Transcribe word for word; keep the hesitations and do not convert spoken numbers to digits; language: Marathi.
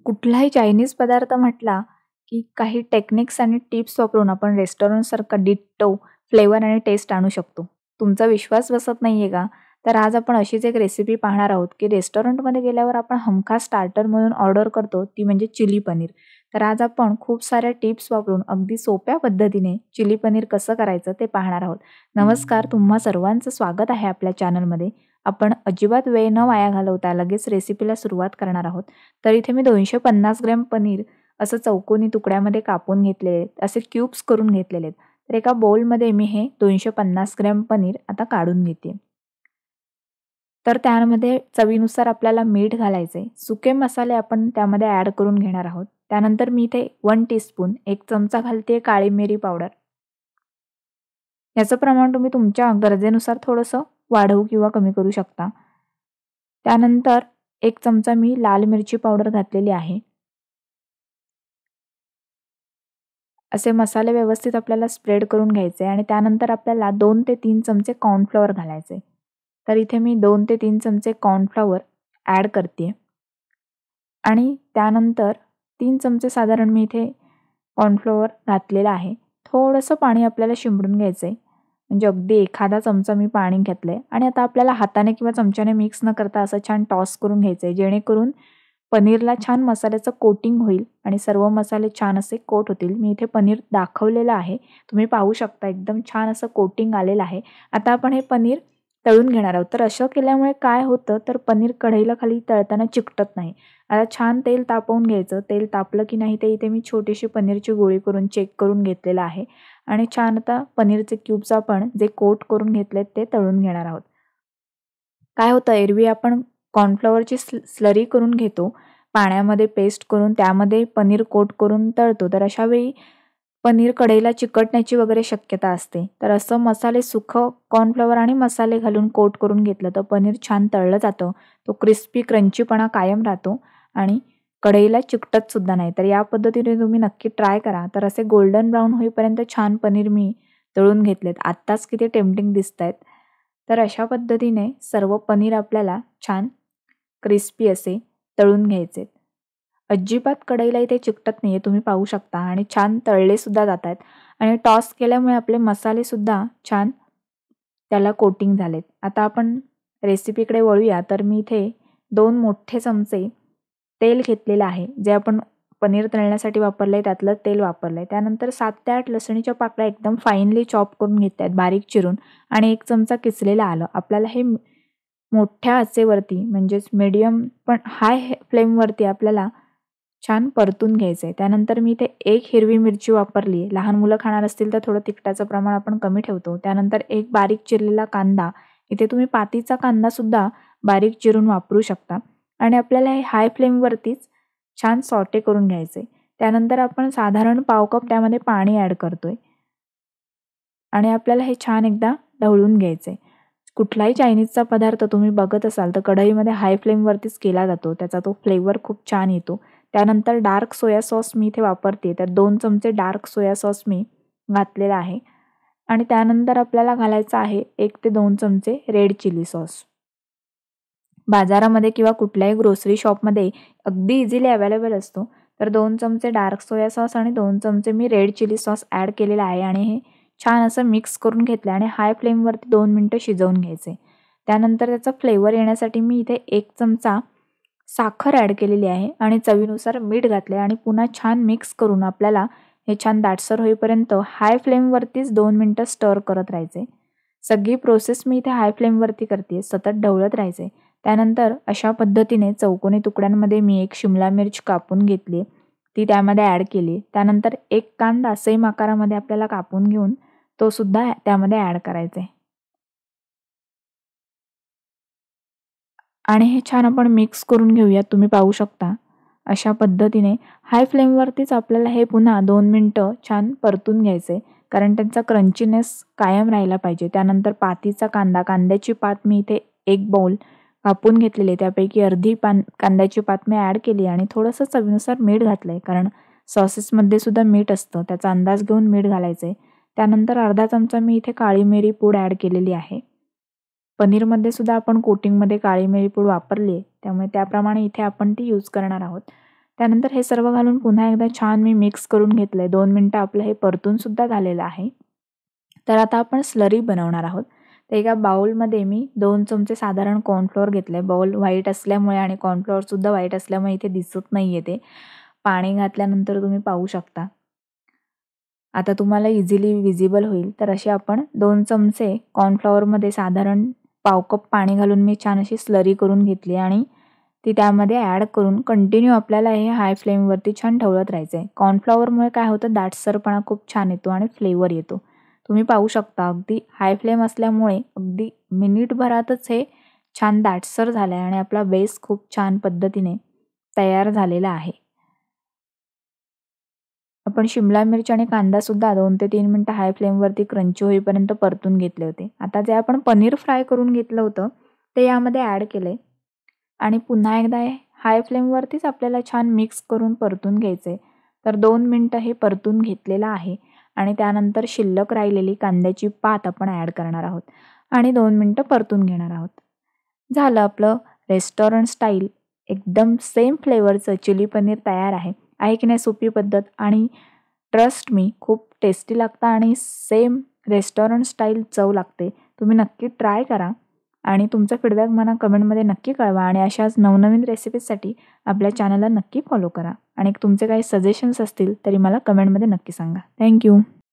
कुठलाही चायनीज पदार्थ म्हटला, की काही टेक्निक्स आणि टिप्स वापरून आपण रेस्टॉरंटसारखा डिट्टो फ्लेवर आणि टेस्ट आणू शकतो. तुमचा विश्वास बसत नाहीये का? तर आज आपण अशीच एक रेसिपी पाहणार आहोत, की रेस्टॉरंटमध्ये गेल्यावर आपण हमखास स्टार्टर म्हणून ऑर्डर करतो, ती म्हणजे चिली पनीर. तर आज आपण खूप साऱ्या टिप्स वापरून अगदी सोप्या पद्धतीने चिली पनीर कसं करायचं ते पाहणार आहोत. नमस्कार, तुम्हा सर्वांचं स्वागत आहे आपल्या चॅनलमध्ये. आपण अजिबात वेळ न वाया घालवता लगेच रेसिपीला सुरुवात करणार आहोत. तर इथे मी दोनशे पन्नास ग्रॅम पनीर असं चौकोनी तुकड्यामध्ये कापून घेतलेले आहेत. असे क्यूब्स करून घेतलेले आहेत. तर एका बाउलमध्ये मी हे दोनशे पन्नास ग्रॅम पनीर आता काढून घेते. तर त्यामध्ये चवीनुसार आपल्याला मीठ घालायचे. सुके मसाले आपण त्यामध्ये ॲड करून घेणार आहोत. त्यानंतर मी इथे वन टीस्पून एक चमचा घालते काळी मिरी पावडर. याचं प्रमाण तुम्ही तुमच्या गरजेनुसार थोडंसं वाढवू किंवा कमी करू शकता. त्यानंतर एक चमचा मी लाल मिरची पावडर घातलेली आहे. असे मसाले व्यवस्थित आपल्याला स्प्रेड करून घ्यायचे आणि त्यानंतर आपल्याला दोन ते तीन चमचे कॉर्नफ्लॉवर घालायचे. तर इथे मी दोन ते तीन चमचे कॉर्नफ्लॉवर ॲड करते आणि त्यानंतर तीन चमचे साधारण मी इथे कॉर्नफ्लॉवर घातलेलं आहे. थोडंसं पाणी आपल्याला शिंपडून घ्यायचं आहे. म्हणजे अगदी एखादा चमचा मी पाणी घेतलं आहे आणि आता आपल्याला हाताने किंवा चमच्याने मिक्स न करता असं छान टॉस करून घ्यायचं आहे, जेणेकरून पनीरला छान मसाल्याचं कोटिंग होईल आणि सर्व मसाले छान असे कोट होतील. मी इथे पनीर दाखवलेलं आहे. तुम्ही पाहू शकता एकदम छान असं कोटिंग आलेलं आहे. आता आपण हे पनीर तळून घेणार आहोत. तर असं केल्यामुळे काय होतं, तर पनीर कढईला खाली तळताना चिकटत नाही. आता छान तेल तापवून घ्यायचं. तेल तापलं की नाही ते इथे मी छोटीशी पनीरची गोळी करून चेक करून घेतलेलं आहे आणि छान आता पनीरचे क्यूब्स आपण जे कोट करून घेतलेत ते तळून घेणार आहोत. काय होतं, एरवी आपण कॉर्नफ्लॉवरची स्ल स्लरी करून घेतो, पाण्यामध्ये पेस्ट करून त्यामध्ये पनीर कोट करून तळतो. तर अशा वेळी पनीर कढईला चिकटण्याची वगैरे शक्यता असते. तर असं मसाले सुखं कॉर्नफ्लॉवर आणि मसाले घालून कोट करून घेतलं तर पनीर छान तळलं जातं. तो क्रिस्पी क्रंचीपणा कायम राहतो आणि कढईला चिकटत सुद्धा नाही. तर या पद्धतीने तुम्ही नक्की ट्राय करा. तर असे गोल्डन ब्राऊन होईपर्यंत छान पनीर मी तळून घेतलेत. आत्ताच किती टेम्प्टिंग दिसतायत. तर अशा पद्धतीने सर्व पनीर आपल्याला छान क्रिस्पी असे तळून घ्यायचे. अजिबात कढईला इथे चिकटत नाही आहे, तुम्ही पाहू शकता आणि छान तळले सुद्धा जात आहेत आणि टॉस केल्यामुळे आपले मसाले सुद्धा छान त्याला कोटिंग झालेत. आता आपण रेसिपीकडे वळूया. तर मी इथे दोन मोठे चमचे तेल घेतलेलं आहे, जे आपण पनीर तळण्यासाठी वापरलं आहे त्यातलं तेल वापरलं आहे. त्यानंतर सात ते आठ लसणीच्या पाकळ्या एकदम फाईनली चॉप करून घेत आहेत बारीक चिरून आणि एक चमचा किसलेलं आलं. आपल्याला हे मोठ्या आचेवरती म्हणजेच मीडियम पण हाय फ्लेमवरती आपल्याला छान परतून घ्यायचं आहे. त्यानंतर मी इथे एक हिरवी मिरची वापरली आहे. लहान मुलं खाणार असतील तर थोडं तिखटाचं प्रमाण आपण कमी ठेवतो. त्यानंतर एक बारीक चिरलेला कांदा, इथे तुम्ही पातीचा कांदासुद्धा बारीक चिरून वापरू शकता आणि आपल्याला हे हाय फ्लेमवरतीच छान सॉटे करून घ्यायचे. त्यानंतर आपण साधारण पाव कप त्यामध्ये पाणी ॲड करतोय आणि आपल्याला हे छान एकदा ढवळून घ्यायचं आहे. कुठलाही चायनीजचा पदार्थ तुम्ही बघत असाल तर कढईमध्ये हाय फ्लेमवरतीच केला जातो. त्याचा तो फ्लेवर खूप छान येतो. त्यानंतर डार्क सोया सॉस मी इथे वापरते. तर दोन चमचे डार्क सोया सॉस मी घातलेला आहे आणि त्यानंतर आपल्याला घालायचं आहे एक ते दोन चमचे रेड चिली सॉस. बाजारामध्ये किंवा कुठल्याही ग्रोसरी शॉपमध्ये अगदी इझिली अवेलेबल असतो. तर दोन चमचे डार्क सोया सॉस आणि दोन चमचे मी रेड चिली सॉस ॲड केलेला आहे आणि हे छान असं मिक्स करून घेतलं आणि हाय फ्लेमवरती दोन मिनटं शिजवून घ्यायचे. त्यानंतर त्याचा फ्लेवर येण्यासाठी मी इथे एक चमचा साखर ॲड केलेली आहे आणि चवीनुसार मीठ घातले आणि पुन्हा छान मिक्स करून आपल्याला हे छान दाटसर होईपर्यंत हाय फ्लेमवरतीच दोन मिनटं स्टर करत राहायचे. सगळी प्रोसेस मी इथे हाय फ्लेमवरती करते, सतत ढवळत राहायचे. त्यानंतर अशा पद्धतीने चौकोनी तुकड्यांमध्ये मी एक शिमला मिर्च कापून घेतली, ती त्यामध्ये ॲड केली. त्यानंतर एक कांदा सेम आकारामध्ये आपल्याला कापून घेऊन तो सुद्धा त्यामध्ये ॲड करायचा आहे आणि हे छान आपण मिक्स करून घेऊयात. तुम्ही पाहू शकता अशा पद्धतीने हाय फ्लेमवरतीच आपल्याला हे पुन्हा दोन मिनटं छान परतून घ्यायचं आहे, कारण त्यांचा क्रंचीनेस कायम राहिला पाहिजे. त्यानंतर पातीचा कांदा, कांद्याची पात मी इथे एक बाउल कापून घेतलेली आहे. त्यापैकी अर्धी पान कांद्याची पात मी ॲड केली आणि थोडंसं चवीनुसार मीठ घातलं आहे, कारण सॉसेसमध्ये सुद्धा मीठ असतं, त्याचा अंदाज घेऊन मीठ घालायचं आहे. त्यानंतर अर्धा चमचा मी इथे काळी मिरी पूड ॲड केलेली आहे. पनीरमध्ये सुद्धा आपण कोटिंगमध्ये काळी मिरी पूड वापरली आहे, त्यामुळे त्याप्रमाणे इथे आपण ती यूज करणार आहोत. त्यानंतर हे सर्व घालून पुन्हा एकदा छान मी मिक्स करून घेतलं आहे. दोन मिनटं आपलं हे परतूनसुद्धा झालेलं आहे. तर आता आपण स्लरी बनवणार आहोत. तर एका बाउलमध्ये मी दोन चमचे साधारण कॉर्नफ्लोअर घेतलं आहे. बाउल व्हाईट असल्यामुळे आणि कॉर्नफ्लोअरसुद्धा व्हाईट असल्यामुळे इथे दिसत नाही आहे ते. पाणी घातल्यानंतर तुम्ही पाहू शकता. आता तुम्हाला इझिली विजिबल होईल. तर असे आपण दोन चमचे कॉर्नफ्लॉवरमध्ये साधारण पाव कप पाणी घालून मी छान अशी स्लरी करून घेतली आणि ती त्यामध्ये ॲड करून कंटिन्यू आपल्याला हे हाय फ्लेमवरती छान ढवळत राहायचं आहे. कॉर्नफ्लॉवरमुळे काय होतं, दाटसरपणा खूप छान येतो आणि फ्लेवर येतो. तुम्ही पाहू शकता अगदी हाय फ्लेम असल्यामुळे अगदी मिनिटभरातच हे छान दाटसर झालं आहे आणि आपला बेस खूप छान पद्धतीने तयार झालेला आहे. आपण शिमला मिरची आणि कांदासुद्धा दोन ते तीन मिनटं हाय फ्लेमवरती क्रंची होईपर्यंत परतून घेतले होते. आता जे आपण पनीर फ्राय करून घेतलं होतं ते यामध्ये ॲड केलं आहे आणि पुन्हा एकदा हाय फ्लेमवरतीच आपल्याला छान मिक्स करून परतून घ्यायचं आहे. तर दोन मिनटं हे परतून घेतलेलं आहे आणि त्यानंतर शिल्लक राहिलेली कांद्याची पात आपण ॲड करणार आहोत आणि दोन मिनटं परतून घेणार आहोत. झालं आपलं रेस्टॉरंट स्टाईल एकदम सेम फ्लेवरचं चिली पनीर तयार आहे. आहे की नाही सोपी पद्धत आणि ट्रस्ट मी खूप टेस्टी लागतं आणि सेम रेस्टॉरंट स्टाईल चव लागते. तुम्ही नक्की ट्राय करा आणि तुमचा फीडबॅक मला कमेंटमध्ये नक्की कळवा आणि अशाच नवनवीन रेसिपीजसाठी आपल्या चॅनलला नक्की फॉलो करा आणि तुमचे काही सजेशन्स असतील तरी मला कमेंटमध्ये नक्की सांगा. थँक्यू.